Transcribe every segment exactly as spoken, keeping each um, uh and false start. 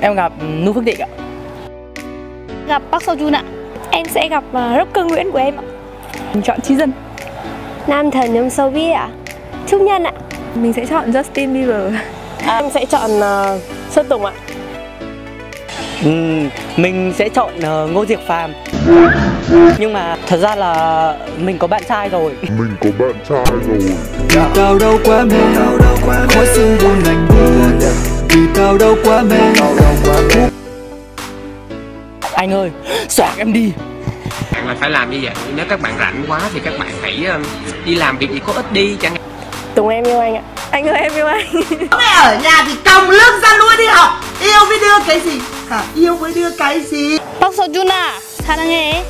Em gặp Nu Phước Thịnh ạ. Gặp Park Seo Joon ạ. Em sẽ gặp uh, rocker Nguyễn của em ạ. Mình chọn Chi Dân. Nam thần trong showbiz ạ. Trúc Nhân ạ. Mình sẽ chọn Justin Bieber. À, em sẽ chọn uh, Sơn Tùng ạ. Uhm, mình sẽ chọn uh, Ngô Diệc Phàm. Nhưng mà thật ra là mình có bạn trai rồi. Mình có bạn trai rồi. Vì tao đâu quá mê, khói sương buồn lạnh buồn. Vì tao đâu quá mê. Anh ơi, soạn em đi. Bạn là phải làm như vậy. Nếu các bạn rảnh quá thì các bạn hãy uh, đi làm việc gì có ích đi chẳng. Tùng em yêu anh ạ. Anh ơi em yêu anh. Mẹ ở nhà thì còng lưng ra lui đi học. Yêu với đưa cái gì? Hả? Yêu với đưa cái gì? Park Seo Joon à, 사랑해.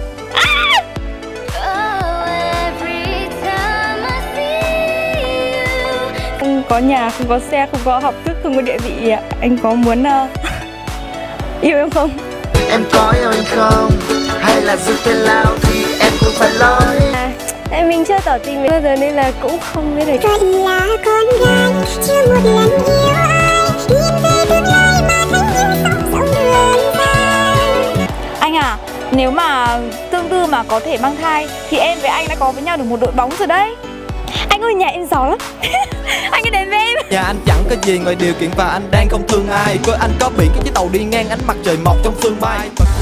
Không có nhà, không có xe, không có học thức, không có địa vị. Anh có muốn uh, yêu em không? Em có yêu anh không? Hay là giữ tên lao thì em cũng phải lôi. À, em mình chưa tỏ tình bao giờ nên là cũng không biết được. Tôi là con gái, chưa một lần yêu ai. Nhìn về tương lai mà thanh niên sống sống đường dài. Anh à, nếu mà tương tư mà có thể mang thai thì em với anh đã có với nhau được một đội bóng rồi đấy. Anh ơi nhà em giàu lắm. Anh cứ đến với em. Nhà anh chẳng có gì ngoài điều kiện và anh đang không thương ai. Coi anh có biển cái chiếc tàu đi ngang ánh mặt trời mọc trong sương mai.